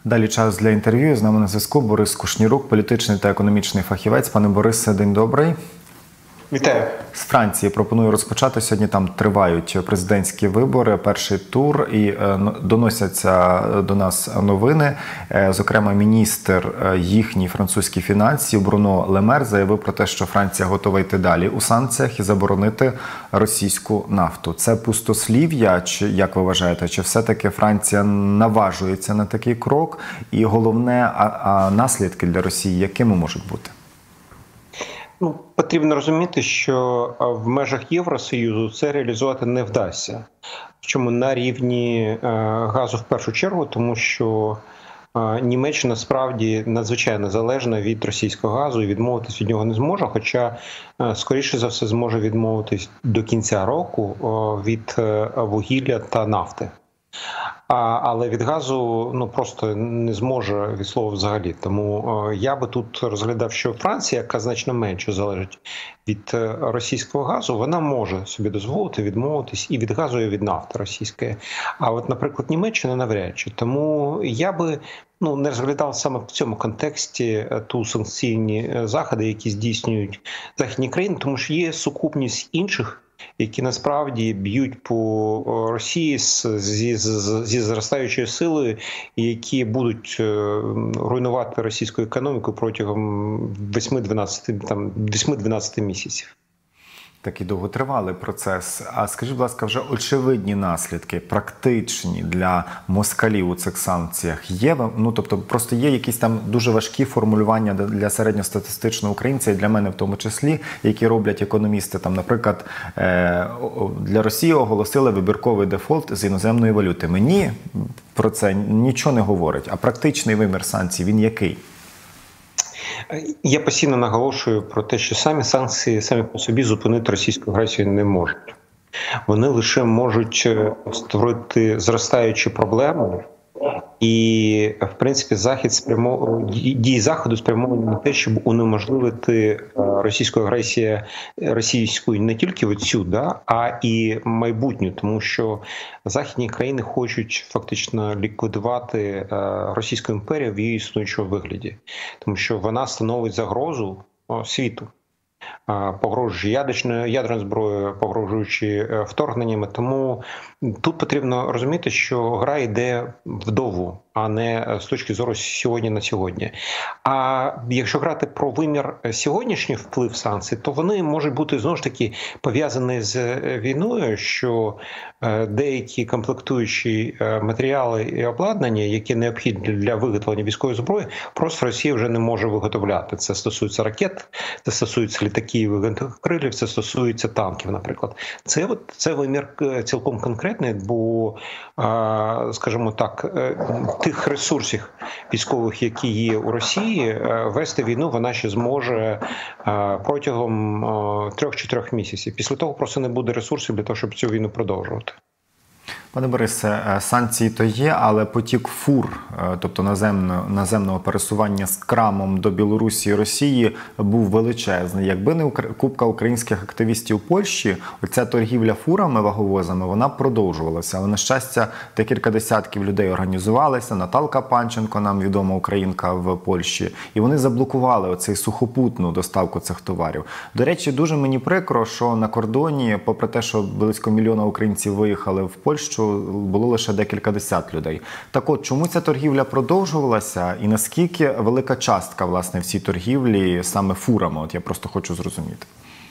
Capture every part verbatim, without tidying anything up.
Далі час для інтерв'ю. З нами на зв'язку Борис Кушнірук, політичний та економічний фахівець. Пане Борисе, день добрий. Вітаю. З Франції пропоную розпочати. Сьогодні там тривають президентські вибори, перший тур, і е, доносяться до нас новини. Е, зокрема, міністр е, їхній французьких фінансів Бруно Ле Мер заявив про те, що Франція готова йти далі у санкціях і заборонити російську нафту. Це пустослів'я, чи як ви вважаєте, чи все-таки Франція наважується на такий крок? І головне, а, а наслідки для Росії якими можуть бути? Ну, потрібно розуміти, що в межах Євросоюзу це реалізувати не вдасться. Чому на рівні газу в першу чергу, тому що Німеччина справді надзвичайно залежна від російського газу і відмовитись від нього не зможе, хоча, скоріше за все, зможе відмовитись до кінця року від вугілля та нафти. А, але від газу ну просто не зможе від слова взагалі. Тому е, я би тут розглядав, що Франція, яка значно менше залежить від е, російського газу, вона може собі дозволити відмовитись і від газу, і від нафти російської. А от, наприклад, Німеччина навряд чи. Тому я би ну не розглядав саме в цьому контексті ту санкційні заходи, які здійснюють західні країни, тому що є сукупність інших, які насправді б'ють по Росії зі, зі зростаючою силою, і які будуть руйнувати російську економіку протягом восьми-дванадцяти місяців. Такий довготривалий процес. А скажіть, будь ласка, вже очевидні наслідки, практичні для москалів у цих санкціях є? Ну, тобто, просто є якісь там дуже важкі формулювання для середньостатистичного українця, і для мене в тому числі, які роблять економісти. Там, наприклад, для Росії оголосили вибірковий дефолт з іноземної валюти. Мені про це нічого не говорить. А практичний вимір санкцій, він який? Я постійно наголошую про те, що самі санкції самі по собі зупинити російську агресію не можуть. Вони лише можуть створити зростаючі проблеми, і, в принципі, захід спрямо... дії Заходу спрямовані на те, щоб унеможливити російську агресію російську не тільки оцю, да, а і майбутню, тому що західні країни хочуть фактично ліквідувати Російську імперію в її існуючому вигляді, тому що вона становить загрозу світу. Погрожуючи ядерною ядерною зброєю, погрожуючи вторгненнями. Тому тут потрібно розуміти, що гра йде вдовгу, а не з точки зору сьогодні на сьогодні. А якщо грати про вимір сьогоднішній вплив санкцій, то вони можуть бути знову ж таки пов'язані з війною, що деякі комплектуючі матеріали і обладнання, які необхідні для виготовлення військової зброї, просто Росія вже не може виготовляти. Це стосується ракет, це стосується літаків, винтокрилів, це стосується танків, наприклад. Це, от, це вимір цілком конкретний, бо, скажімо так, тих ресурсів військових, які є у Росії, вести війну вона ще зможе протягом трьох-чотирьох місяців. Після того просто не буде ресурсів для того, щоб цю війну продовжувати. Пане Борисе, санкції то є, але потік фур, тобто наземного, наземного пересування з крамом до Білорусі і Росії був величезний. Якби не купка українських активістів у Польщі, оця торгівля фурами, ваговозами, вона продовжувалася. Але, на щастя, декілька десятків людей організувалися, Наталка Панченко, нам відома українка в Польщі, і вони заблокували оцей сухопутну доставку цих товарів. До речі, дуже мені прикро, що на кордоні, попри те, що близько мільйона українців виїхали в Польщу, було лише декілька десят людей. Так от, чому ця торгівля продовжувалася і наскільки велика частка, власне, в цій торгівлі саме фурами? От я просто хочу зрозуміти.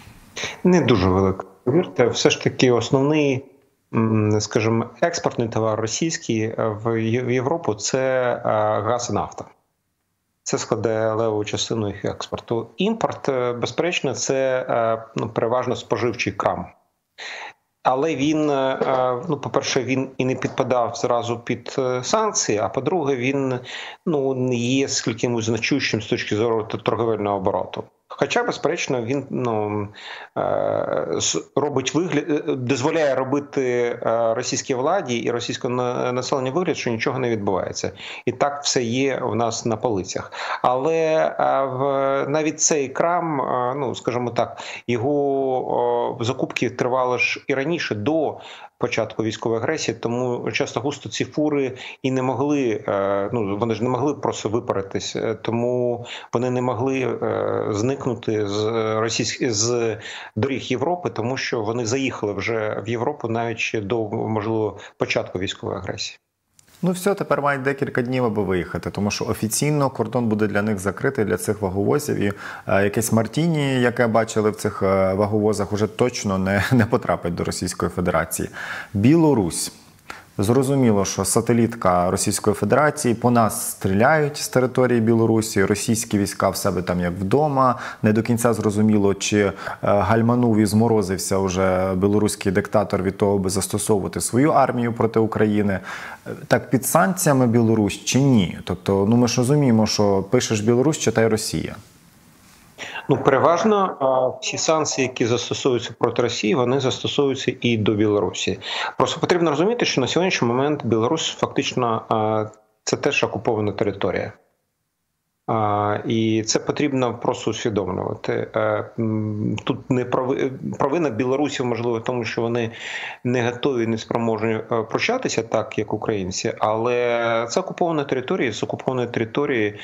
Не дуже велика. Повірте, все ж таки основний, скажімо, експортний товар російський в Європу – це газ і нафта. Це складає левову частину їх експорту. Імпорт, безперечно, це ну, переважно споживчий крам. Але він, ну, по-перше, він і не підпадав зразу під санкції, а по-друге, він ну, не є скількимось значущим з точки зору торговельного обороту. Хоча, безперечно, він ну, робить вигляд, дозволяє робити російській владі і російському населенню вигляд, що нічого не відбувається. І так все є у нас на полицях. Але навіть цей крам, ну скажімо так, його закупки тривали ж і раніше, до початку військової агресії, тому часто густо ці фури і не могли, ну вони ж не могли просто випаритись, тому вони не могли зникнути з російських з доріг Європи, тому що вони заїхали вже в Європу навіть ще до, можливо, початку військової агресії. Ну все, тепер мають декілька днів, аби виїхати, тому що офіційно кордон буде для них закритий, для цих ваговозів. І е, якесь Мартіні, яке бачили в цих е, ваговозах, уже точно не, не потрапить до Російської Федерації. Білорусь. Зрозуміло, що сателітка Російської Федерації, по нас стріляють з території Білорусі, російські війська в себе там як вдома. Не до кінця зрозуміло, чи гальманув і зморозився вже білоруський диктатор від того, аби застосовувати свою армію проти України. Так під санкціями Білорусь чи ні? Тобто, ну ми ж розуміємо, що пишеш Білорусь, читай Росія. Ну, переважно всі санкції, які застосовуються проти Росії, вони застосовуються і до Білорусі. Просто потрібно розуміти, що на сьогоднішній момент Білорусь фактично це теж окупована територія. І це потрібно просто усвідомлювати. Тут не провина білорусів, можливо, в тому, що вони не готові, не спроможні прощатися так, як українці, але це окупована територія, з окупованої території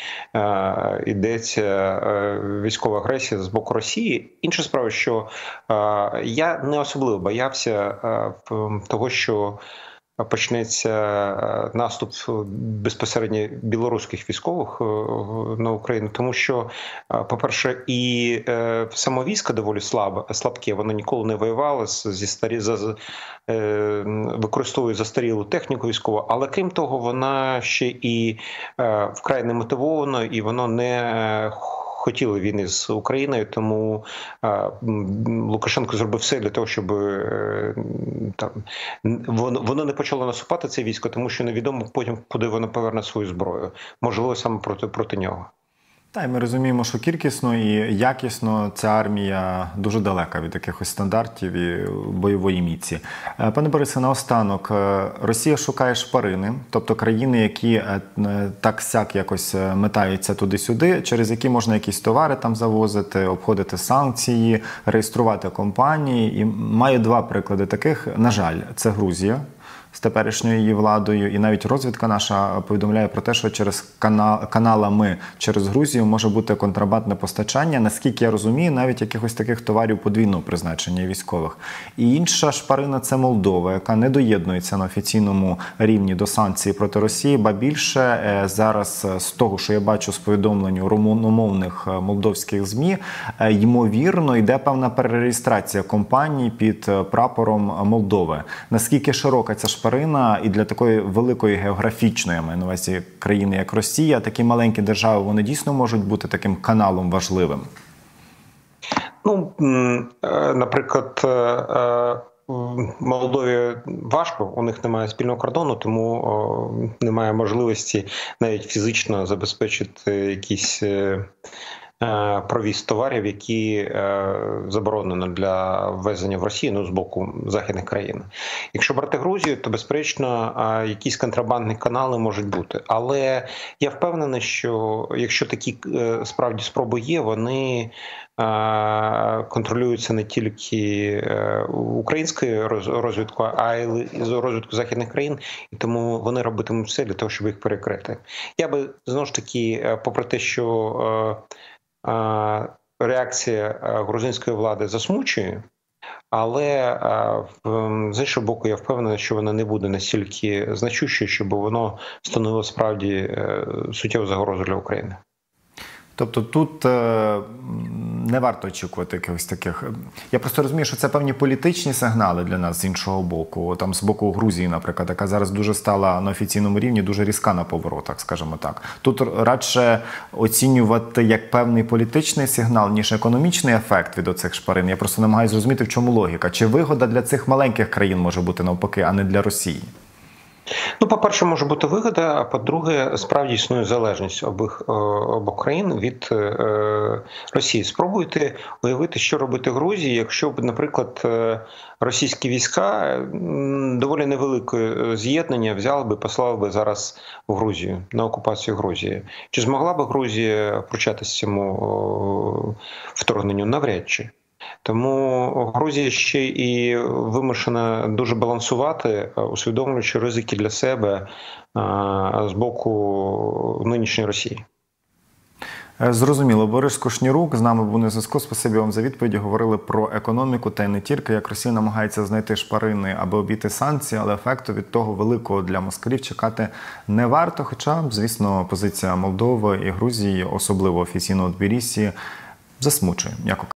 йдеться військова агресія з боку Росії. Інша справа, що я не особливо боявся того, що почнеться наступ безпосередньо білоруських військових на Україну, тому що, по-перше, і само військо доволі слабе, слабке, воно ніколи не воювало, зі старі, за, використовує застарілу техніку військову, але крім того, вона ще і вкрай не мотивована, і воно не хотіли війни з Україною, тому а, Лукашенко зробив все для того, щоб е, там воно, воно не почало наступати, це військо, тому що невідомо потім, куди воно поверне свою зброю. Можливо, саме проти, проти нього. Та й ми розуміємо, що кількісно і якісно ця армія дуже далека від якихось стандартів і бойової міці. Пане Борисе, наостанок, Росія шукає шпарини, тобто країни, які так-сяк якось метаються туди-сюди, через які можна якісь товари там завозити, обходити санкції, реєструвати компанії. І маю два приклади таких. На жаль, це Грузія з теперішньою її владою, і навіть розвідка наша повідомляє про те, що через канал, каналами через Грузію може бути контрабандне постачання, наскільки я розумію, навіть якихось таких товарів подвійного призначення військових. І інша шпарина – це Молдова, яка не доєднується на офіційному рівні до санкцій проти Росії, ба більше зараз з того, що я бачу з повідомлень румуномовних молдовських ЗМІ, ймовірно, йде певна перереєстрація компаній під прапором Молдови. Наскільки широка ця шпарина, і для такої великої географічної, я маю на увазі, країни, як Росія, такі маленькі держави, вони дійсно можуть бути таким каналом важливим? Ну, наприклад, Молдові важко, у них немає спільного кордону, тому немає можливості навіть фізично забезпечити якісь провіз товарів, які заборонено для ввезення в Росію, ну, з боку західних країн. Якщо брати Грузію, то, безперечно, якісь контрабандні канали можуть бути. Але я впевнений, що якщо такі справді спроби є, вони контролюються не тільки українською розвідкою, а й розвідкою західних країн, і тому вони робитимуть все для того, щоб їх перекрити. Я би, знову ж таки, попри те, що реакція грузинської влади засмучує, але з іншого боку, я впевнений, що вона не буде настільки значущою, щоб воно становило справді суттєву загрозу для України. Тобто тут е, не варто очікувати якихось таких... Я просто розумію, що це певні політичні сигнали для нас з іншого боку. Там з боку Грузії, наприклад, яка зараз дуже стала на офіційному рівні, дуже різка на поворотах, скажімо так. Тут радше оцінювати як певний політичний сигнал, ніж економічний ефект від оцих шпарин. Я просто намагаюся зрозуміти, в чому логіка. Чи вигода для цих маленьких країн може бути навпаки, а не для Росії? Ну, по-перше, може бути вигода, а по-друге, справді існує залежність обох, обох країн від е, Росії. Спробуйте уявити, що робити Грузії, якщо б, наприклад, російські війська доволі невелике з'єднання взяли би, послали би зараз в Грузію, на окупацію Грузії. Чи змогла б Грузія пручатися цьому вторгненню? Навряд чи. Тому Грузія ще і вимушена дуже балансувати, усвідомлюючи ризики для себе з боку нинішньої Росії. Зрозуміло. Борис Кушнірук з нами був на зв'язку. Спасибі вам за відповіді. Говорили про економіку та й не тільки, як Росія намагається знайти шпарини, аби обійти санкції, але ефекту від того великого для москалів чекати не варто. Хоча, звісно, позиція Молдови і Грузії, особливо офіційного Тбілісі, засмучує, м'яко